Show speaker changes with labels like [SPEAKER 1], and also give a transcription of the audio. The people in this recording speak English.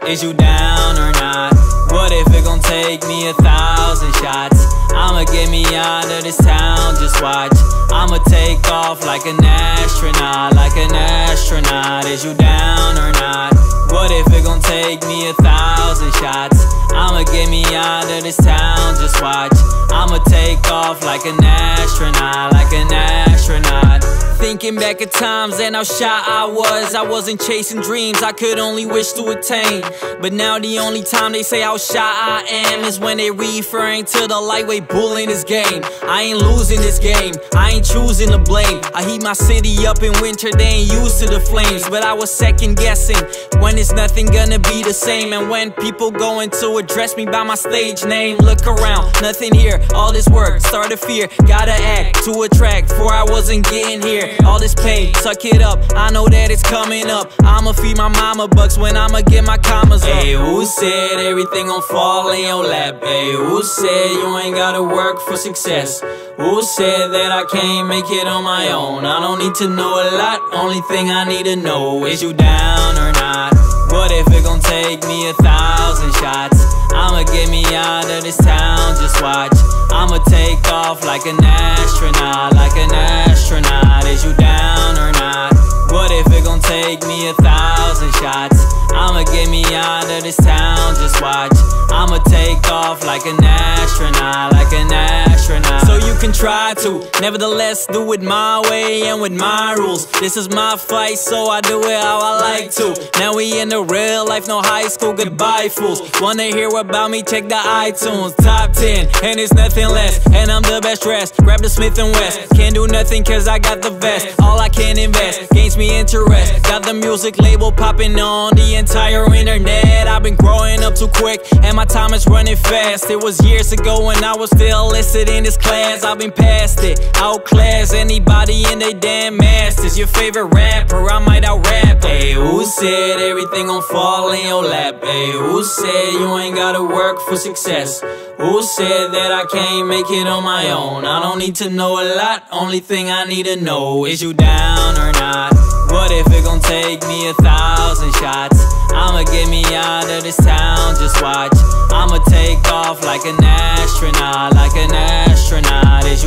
[SPEAKER 1] Is you down or not? What if it gon' take me 1,000 shots? I'ma get me out of this town, just watch. I'ma take off like an astronaut, like an astronaut. Is you down or not? What if it gon' take me 1,000 shots? I'ma get me out of this town, just watch. I'ma take off like an astronaut, like an astronaut. Thinking back at times and how shy I wasn't chasing dreams I could only wish to attain. But now the only time they say how shy I am is when they referring to the lightweight bull in this game. I ain't losing this game, I ain't choosing to blame. I heat my city up in winter, they ain't used to the flames. But I was second guessing when it's nothing gonna be the same. And when people going to address me by my stage name, look around, nothing here, all this work, start to fear. Gotta act to attract, for I wasn't getting here. All this pain, suck it up, I know that it's coming up. I'ma feed my mama bucks when I'ma get my commas up. Hey, who said everything gon' fall in your lap? Hey, who said you ain't gotta work for success? Who said that I can't make it on my own? I don't need to know a lot, only thing I need to know is you down or not? What if it gon' take me 1,000 shots? I'ma get me out of this town, just watch. I'ma take off like an astronaut, like an astronaut. Is you down or not? What if it gon' take me 1,000 shots? I'ma get me out of this town, just watch. I'ma take off like an astronaut, like an astronaut. So you can try to, nevertheless do it my way and with my rules. This is my fight, so I do it how I like to. Now we in the real life, no high school, goodbye fools. Wanna hear about me, check the iTunes Top 10, and it's nothing less. And I'm the best dressed, grab the Smith & West. Can't do nothing cause I got the vest. All I can invest, gains me interest. Got the music label popping on the entire internet. I've been growing up too quick and my time is running fast. It was years ago when I was still listed in this class. I've been past it, outclass anybody in they damn masters. Your favorite rapper, I might out-rap. Hey, who said everything gon' fall in your lap? Hey, who said you ain't gotta work for success? Who said that I can't make it on my own? I don't need to know a lot, only thing I need to know is you down or not? What if it gon' take me 1,000 shots? I'ma get me out of this town, just watch. I'ma take off like an astronaut, like an astronaut. Is